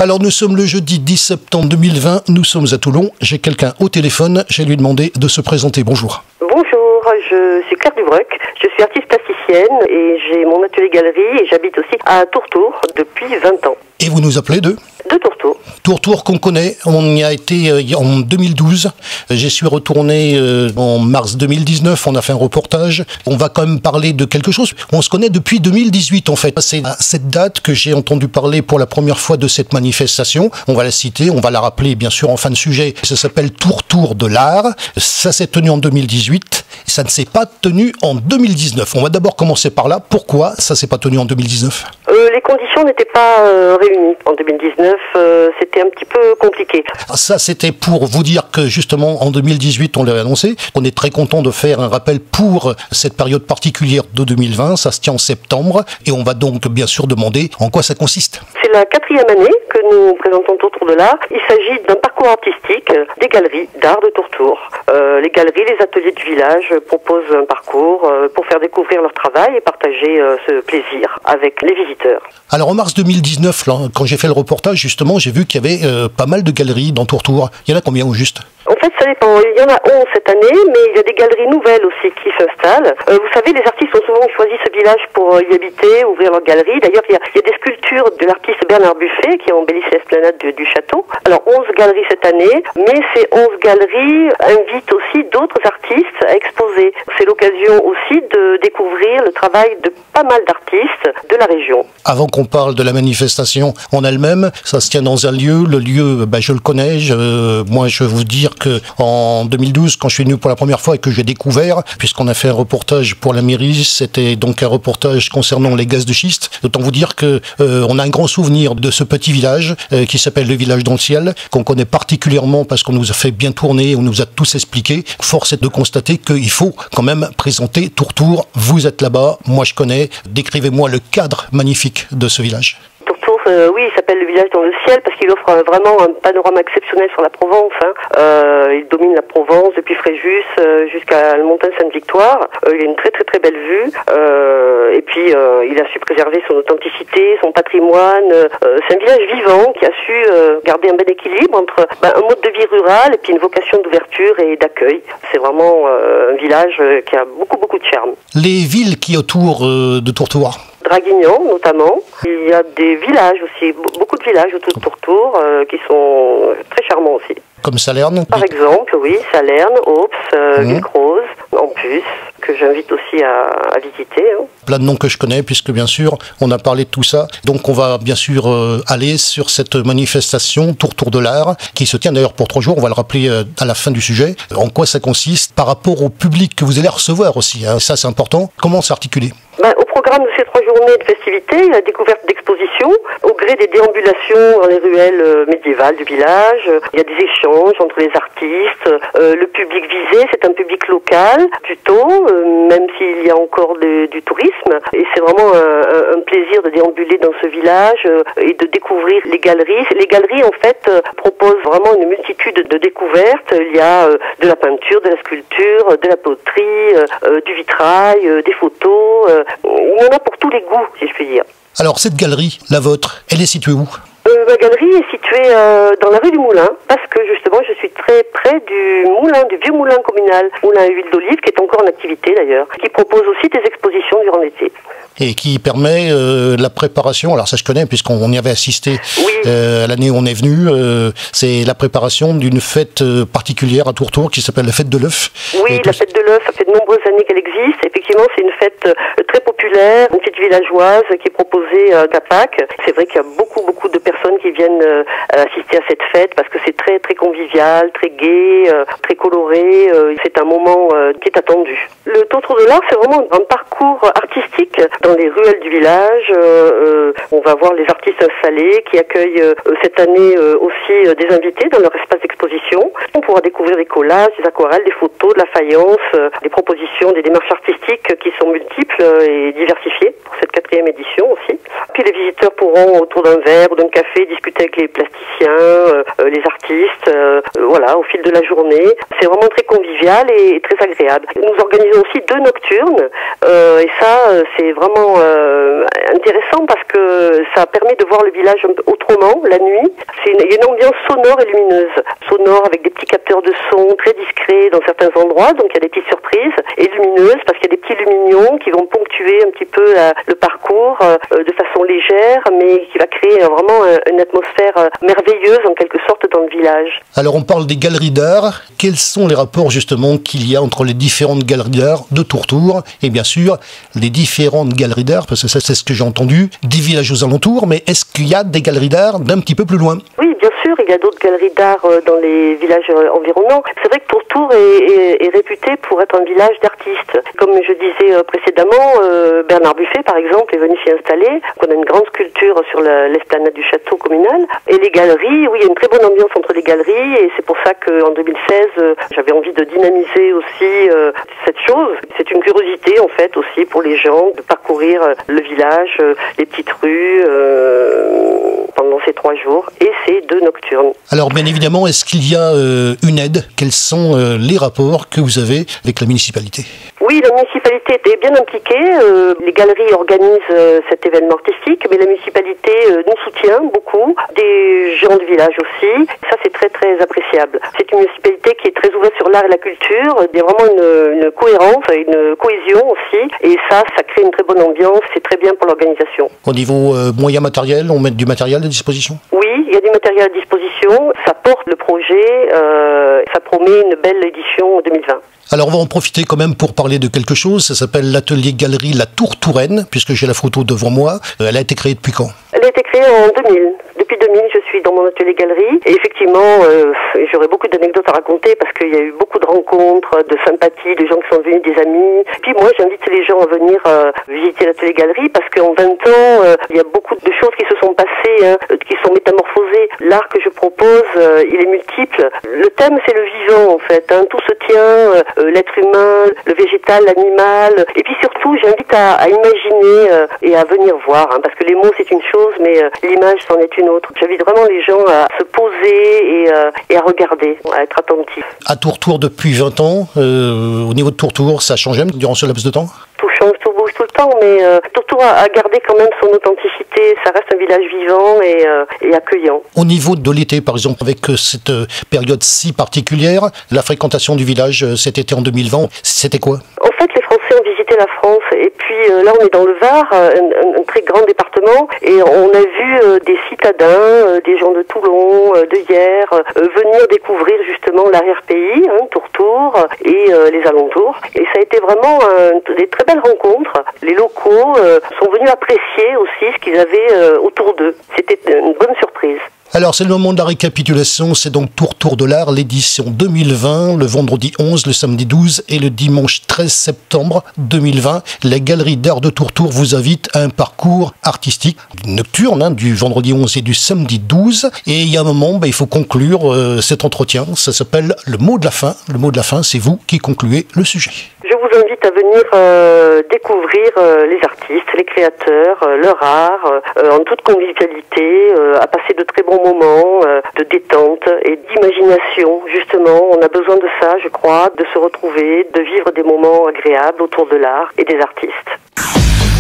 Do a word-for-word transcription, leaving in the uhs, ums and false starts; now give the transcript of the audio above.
Alors nous sommes le jeudi dix septembre deux mille vingt, nous sommes à Toulon. J'ai quelqu'un au téléphone, j'ai lui demandé de se présenter. Bonjour. Bonjour, je suis Claire Dubruck, je suis artiste plasticienne et j'ai mon atelier galerie et j'habite aussi à Tourtour depuis vingt ans. Et vous nous appelez de De Tourtour. Tourtour qu'on connaît, on y a été euh, en deux mille douze, j'y suis retourné euh, en mars deux mille dix-neuf, on a fait un reportage, on va quand même parler de quelque chose, on se connaît depuis deux mille dix-huit en fait, c'est à cette date que j'ai entendu parler pour la première fois de cette manifestation, on va la citer, on va la rappeler bien sûr en fin de sujet, ça s'appelle Tourtour de l'art, ça s'est tenu en deux mille dix-huit, ça ne s'est pas tenu en deux mille dix-neuf, on va d'abord commencer par là, pourquoi ça s'est pas tenu en deux mille dix-neuf? euh, Les conditions n'étaient pas euh, réunies en deux mille dix-neuf, euh, c'était un petit peu compliqué. Ça, c'était pour vous dire que justement en deux mille dix-huit, on l'avait annoncé. On est très content de faire un rappel pour cette période particulière de deux mille vingt. Ça se tient en septembre et on va donc bien sûr demander en quoi ça consiste. C'est la quatrième année que nous présentons Tourtour de l'art. Il s'agit d'un parcours artistique des galeries d'art de Tourtour. Euh, les galeries, les ateliers du village proposent un parcours euh, pour faire découvrir leur travail et partager euh, ce plaisir avec les visiteurs. Alors en mars deux mille dix-neuf, là, quand j'ai fait le reportage, justement, j'ai vu qu'il y avait euh, pas mal de galeries dans Tourtour. Il y en a combien au juste? En fait, ça dépend. Il y en a onze cette année, mais il y a des galeries nouvelles aussi qui s'installent. Euh, vous savez, les artistes ont souvent choisi ce village pour y habiter, ouvrir leur galerie. D'ailleurs, il y a, il y a des sculptures de l'artiste Bernard Buffet qui ont embelli l'esplanade du, du château. Alors, onze galeries cette année, mais ces onze galeries invitent aussi d'autres artistes à exposer. C'est l'occasion aussi de découvrir le travail de pas mal d'artistes de la région. Avant qu'on parle de la manifestation en elle-même, ça se tient dans un lieu. Le lieu, ben, je le connais. Je, moi, je vais vous dire que en deux mille douze, quand je suis venu pour la première fois et que j'ai découvert, puisqu'on a fait un reportage pour la mairie, c'était donc un reportage concernant les gaz de schiste. Autant vous dire que euh, on a un grand souvenir de ce petit village euh, qui s'appelle le village dans le ciel, qu'on connaît particulièrement parce qu'on nous a fait bien tourner, on nous a tous expliqué. Force est de constater qu'il faut quand même présenter Tourtour. Vous êtes là-bas, moi je connais. Décrivez-moi le cadre magnifique de ce village. Tourtour, euh, oui, il s'appelle le village dans le ciel parce qu'il offre euh, vraiment un panorama exceptionnel sur la Provence. Hein. Euh, il domine la Provence depuis Fréjus euh, jusqu'à la montagne Sainte-Victoire. Euh, il a une très très très belle vue. Euh, et puis euh, il a su préserver son authenticité, son patrimoine. Euh, c'est un village vivant qui a su euh, garder un bon équilibre entre bah, un mode de vie rural et puis une vocation d'ouverture et d'accueil. C'est vraiment euh, un village euh, qui a beaucoup beaucoup de charme. Les villes qui autour euh, de Tourtour. Draguignan notamment. Il y a des villages aussi, beaucoup de villages autour de Tourtour euh, qui sont très charmants aussi. Comme Salerne. Par exemple, oui, Salerne, Aups, euh, Mmh. Vilcroze, Ampus, que j'invite aussi à, à visiter. Hein. Plein de noms que je connais, puisque bien sûr, on a parlé de tout ça. Donc on va bien sûr euh, aller sur cette manifestation Tourtour de l'art, qui se tient d'ailleurs pour trois jours, on va le rappeler euh, à la fin du sujet. En quoi ça consiste par rapport au public que vous allez recevoir aussi, hein. Ça c'est important. Comment s'articuler? Ben, au programme de ces trois journées de festivités, la découverte d'expositions, au gré des déambulations dans les ruelles euh, médiévales du village, euh, il y a des échanges entre les artistes, euh, le public visé, c'est un public local plutôt, euh, même s'il y a encore de, du tourisme, et c'est vraiment un, un plaisir de déambuler dans ce village euh, et de découvrir les galeries. Les galeries en fait euh, proposent vraiment une multitude de découvertes. Il y a euh, de la peinture, de la sculpture, de la poterie, euh, euh, du vitrail, euh, des photos. Euh, il y en a pour tous les goûts, si je puis dire. Alors cette galerie, la vôtre, elle est située où? Euh, ma galerie est située euh, dans la rue du Moulin, parce que justement je suis très près du moulin, du vieux moulin communal, moulin à huile d'olive, qui est encore en activité d'ailleurs, qui propose aussi des expositions durant l'été. Et qui permet euh, la préparation, alors ça je connais puisqu'on y avait assisté oui. euh, l'année où on est venu, euh, c'est la préparation d'une fête euh, particulière à Tourtour qui s'appelle la fête de l'œuf. Oui, la fête de l'œuf, ça fait de nombreuses années qu'elle existe. Effectivement, c'est une fête euh, très populaire, une fête villageoise qui est proposée euh, à Pâques. C'est vrai qu'il y a beaucoup, beaucoup de personnes qui viennent euh, assister à cette fête parce que c'est très, très convivial, très gai, euh, très coloré. Euh, c'est un moment euh, qui est attendu. Le Tourtour de l'art, c'est vraiment un parcours artistique dans les ruelles du village. Euh, euh, on va voir les artistes installés qui accueillent euh, cette année euh, aussi euh, des invités dans leur espace d'exposition. On pourra découvrir des collages, des aquarelles, des photos, de la faïence, euh, des propositions, des démarches artistiques qui sont multiples et diversifiées pour cette quatrième édition aussi. Puis les visiteurs pourront, autour d'un verre ou d'un café, discuter avec les plasticiens, euh, les artistes, euh, voilà, au fil de la journée. C'est vraiment très convivial et très agréable. Nous organisons aussi deux nocturnes, euh, et ça, c'est vraiment euh, intéressant parce que ça permet de voir le village un peu autrement, la nuit. C'est une, une ambiance sonore et lumineuse. Sonore avec des petits capteurs de son très discrets dans certains endroits, donc il y a des petites surprises, et lumineuse parce qu'il y a des petits lumignons qui vont ponctuer un petit peu la, le parcours euh, de façon légère, mais qui va créer euh, vraiment euh, une atmosphère euh, merveilleuse en quelque sorte dans le village. Alors on parle des galeries d'art. Quels sont les rapports justement qu'il y a entre les différentes galeries d'art de Tourtour et bien sûr les différentes galeries d'art, parce que ça c'est ce que j'ai entendu, des villages aux alentours, mais est-ce qu'il y a des galeries d'art d'un petit peu plus loin? Oui, bien sûr, il y a d'autres galeries d'art euh, dans les villages euh, environnants. C'est vrai que Tourtour est, est, est réputé pour être un village d'artistes. Comme je disais euh, précédemment, euh, Bernard Buffet par exemple est venu s'y installer. On a une grande sculpture sur l'esplanade du château communal. Et les galeries, oui, il y a une très bonne ambiance entre les galeries et c'est pour ça qu'en deux mille seize, euh, j'avais envie de dynamiser aussi euh, cette chose. C'est une curiosité en fait aussi pour les gens de parcourir euh, le village, euh, les petites rues euh, pendant ces trois jours et ces deux nocturnes. Alors bien évidemment, est-ce qu'il y a euh, une aide? Quels sont euh, les rapports que vous avez avec la municipalité? Oui, la municipalité était bien impliquée. Euh, les galeries organisent euh, cet événement artistique, mais la municipalité euh, nous soutient beaucoup. Des gens du village aussi. Ça, c'est très, très appréciable. C'est une municipalité qui est très ouverte sur l'art et la culture. Il y a vraiment une, une cohérence, une cohésion aussi. Et ça, ça crée une très bonne ambiance. C'est très bien pour l'organisation. Au niveau euh, moyens matériels, on met du matériel à disposition? Oui, il y a du matériel à disposition. Ça porte le projet. Euh, ça promet une belle édition deux mille vingt. Alors on va en profiter quand même pour parler de quelque chose, ça s'appelle l'atelier galerie La Tourtouraine, puisque j'ai la photo devant moi. Elle a été créée depuis quand? Elle a été créée en deux mille. Depuis deux mille, je suis dans mon atelier galerie et effectivement, euh, j'aurais beaucoup d'anecdotes à raconter parce qu'il y a eu beaucoup de rencontres, de sympathies, de gens qui sont devenus des amis. Et puis moi, j'invite les gens à venir euh, visiter l'atelier galerie parce qu'en vingt ans, euh, il y a beaucoup de choses qui se sont passées, hein, qui sont métamorphosées. L'art que je propose, euh, il est multiple. Le thème, c'est le vivant en fait. Hein. Tout se tient, euh, l'être humain, le végétal, l'animal. Et puis surtout, j'invite à, à imaginer euh, et à venir voir, hein, parce que les mots, c'est une chose, mais euh, l'image, c'en est une autre. J'invite vraiment les gens à se poser et, euh, et à regarder, à être attentifs. À Tourtour depuis vingt ans, euh, au niveau de Tourtour, ça a changé durant ce laps de temps? Tout change, tout bouge tout le temps, mais euh, Tourtour a, a gardé quand même son authenticité. Ça reste un village vivant et, euh, et accueillant. Au niveau de l'été, par exemple, avec cette période si particulière, la fréquentation du village cet été en deux mille vingt, c'était quoi? En fait, les Français ont visité la France et puis euh, là, on est dans le Var, un, un, un très grand département, et on a vu euh, des citadins, euh, des gens de Toulon, euh, de Hyères, euh, venir découvrir justement l'arrière-pays, hein, Tourtour et euh, les alentours. Et ça a été vraiment euh, des très belles rencontres. Les locaux euh, sont venus apprécier aussi ce qu'ils avaient euh, autour d'eux. C'était une bonne surprise. Alors c'est le moment de la récapitulation, c'est donc Tourtour de l'Art, l'édition deux mille vingt, le vendredi onze, le samedi douze et le dimanche treize septembre deux mille vingt. La Galerie d'Art de Tourtour vous invite à un parcours artistique nocturne hein, du vendredi onze et du samedi douze. Et il y a un moment, bah, il faut conclure euh, cet entretien, ça s'appelle le mot de la fin. Le mot de la fin, c'est vous qui concluez le sujet. Je vous invite à venir euh, découvrir euh, les artistes, les créateurs, euh, leur art, euh, en toute convivialité, euh, à passer de très bons moments euh, de détente et d'imagination. Justement, on a besoin de ça, je crois, de se retrouver, de vivre des moments agréables autour de l'art et des artistes.